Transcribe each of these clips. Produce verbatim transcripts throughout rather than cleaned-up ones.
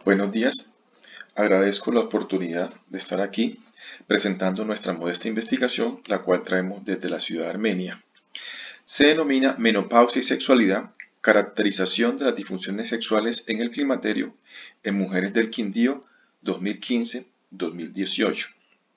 Buenos días, agradezco la oportunidad de estar aquí presentando nuestra modesta investigación, la cual traemos desde la ciudad de Armenia. Se denomina Menopausia y Sexualidad, caracterización de las disfunciones sexuales en el climaterio en mujeres del Quindío dos mil quince a dos mil dieciocho.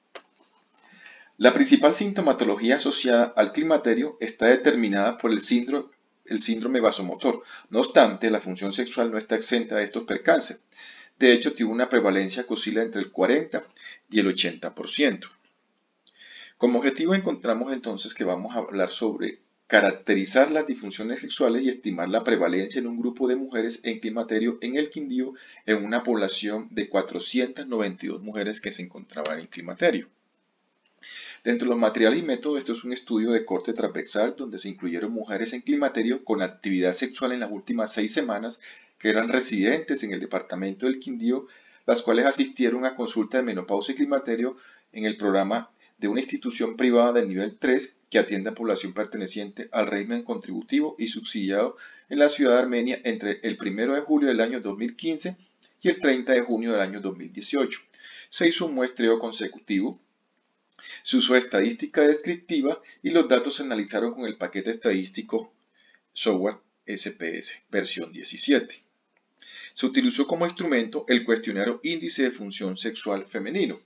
La principal sintomatología asociada al climaterio está determinada por el síndrome, el síndrome vasomotor. No obstante, la función sexual no está exenta de estos percances. De hecho, tiene una prevalencia que oscila entre el cuarenta y el ochenta por ciento. Como objetivo encontramos entonces que vamos a hablar sobre caracterizar las disfunciones sexuales y estimar la prevalencia en un grupo de mujeres en climaterio en el Quindío en una población de cuatrocientas noventa y dos mujeres que se encontraban en climaterio. Dentro de los materiales y métodos, esto es un estudio de corte transversal donde se incluyeron mujeres en climaterio con actividad sexual en las últimas seis semanas que eran residentes en el departamento del Quindío, las cuales asistieron a consulta de menopausia y climaterio en el programa de una institución privada del nivel tres que atiende a población perteneciente al régimen contributivo y subsidiado en la ciudad de Armenia entre el primero de julio del año dos mil quince y el treinta de junio del año dos mil dieciocho. Se hizo un muestreo consecutivo. Se usó estadística descriptiva y los datos se analizaron con el paquete estadístico software S P S versión diecisiete. Se utilizó como instrumento el cuestionario Índice de Función Sexual Femenino.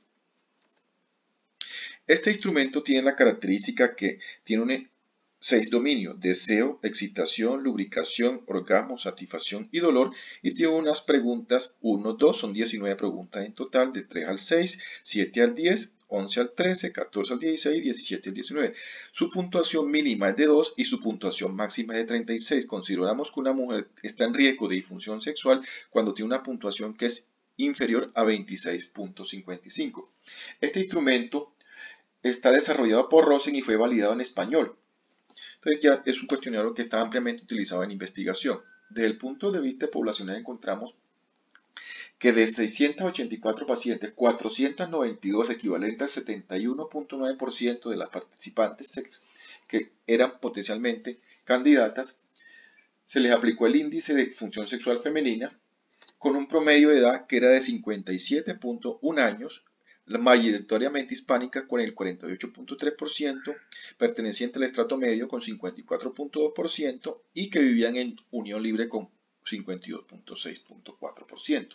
Este instrumento tiene la característica que tiene un seis dominios: deseo, excitación, lubricación, orgasmo, satisfacción y dolor, y tiene unas preguntas uno, dos, son diecinueve preguntas en total, de tres al seis, siete al diez, once al trece, catorce al dieciséis, diecisiete al diecinueve. Su puntuación mínima es de dos y su puntuación máxima es de treinta y seis. Consideramos que una mujer está en riesgo de disfunción sexual cuando tiene una puntuación que es inferior a veintiséis punto cincuenta y cinco. Este instrumento está desarrollado por Rosen y fue validado en español. Entonces ya es un cuestionario que está ampliamente utilizado en investigación. Desde el punto de vista poblacional encontramos que de seiscientos ochenta y cuatro pacientes, cuatrocientos noventa y dos, equivalente al setenta y uno punto nueve por ciento de las participantes que eran potencialmente candidatas, se les aplicó el índice de función sexual femenina con un promedio de edad que era de cincuenta y siete punto uno años, mayoritariamente hispánica con el cuarenta y ocho punto tres por ciento, perteneciente al estrato medio con cincuenta y cuatro punto dos por ciento y que vivían en unión libre con cincuenta y dos punto seis por ciento.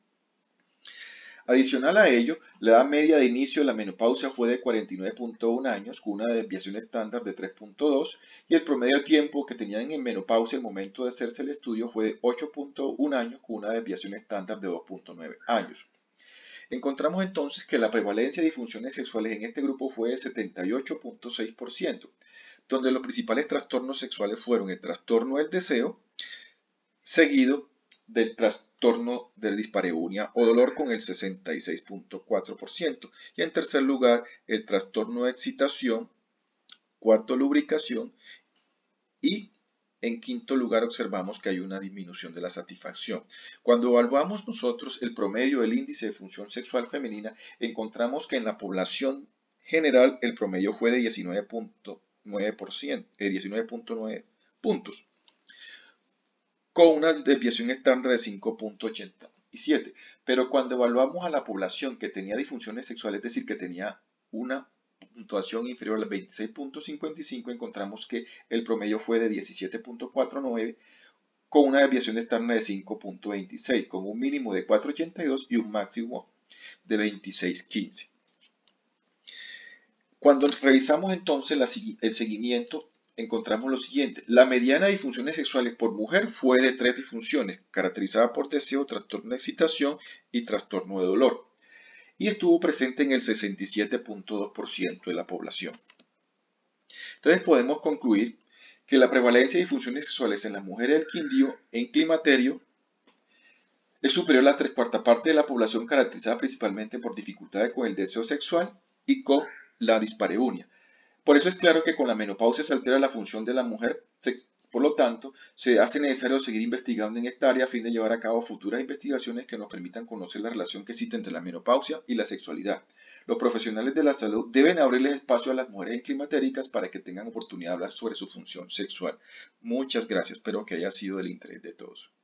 Adicional a ello, la edad media de inicio de la menopausia fue de cuarenta y nueve punto uno años con una desviación estándar de tres punto dos y el promedio de tiempo que tenían en menopausia al momento de hacerse el estudio fue de ocho punto uno años con una desviación estándar de dos punto nueve años. Encontramos entonces que la prevalencia de disfunciones sexuales en este grupo fue de setenta y ocho punto seis por ciento, donde los principales trastornos sexuales fueron el trastorno del deseo, seguido del trastorno de dispareunia o dolor con el sesenta y seis punto cuatro por ciento, y en tercer lugar el trastorno de excitación, cuarto lubricación y en quinto lugar observamos que hay una disminución de la satisfacción. Cuando evaluamos nosotros el promedio del índice de función sexual femenina, encontramos que en la población general el promedio fue de diecinueve punto nueve por ciento, eh, diecinueve punto nueve puntos, con una desviación estándar de cinco punto ochenta y siete. Pero cuando evaluamos a la población que tenía disfunciones sexuales, es decir, que tenía una puntuación inferior al veintiséis punto cincuenta y cinco, encontramos que el promedio fue de diecisiete punto cuarenta y nueve con una desviación estándar de cinco punto veintiséis, con un mínimo de cuatro punto ochenta y dos y un máximo de veintiséis punto quince. Cuando revisamos entonces la, el seguimiento, encontramos lo siguiente: la mediana de disfunciones sexuales por mujer fue de tres disfunciones, caracterizada por deseo, trastorno de excitación y trastorno de dolor, y estuvo presente en el sesenta y siete punto dos por ciento de la población. Entonces podemos concluir que la prevalencia de disfunciones sexuales en las mujeres del Quindío en climaterio es superior a la tres cuartas partes de la población, caracterizada principalmente por dificultades con el deseo sexual y con la dispareunia. Por eso es claro que con la menopausia se altera la función de la mujer, por lo tanto, se hace necesario seguir investigando en esta área a fin de llevar a cabo futuras investigaciones que nos permitan conocer la relación que existe entre la menopausia y la sexualidad. Los profesionales de la salud deben abrirles espacio a las mujeres climatéricas para que tengan oportunidad de hablar sobre su función sexual. Muchas gracias, espero que haya sido del interés de todos.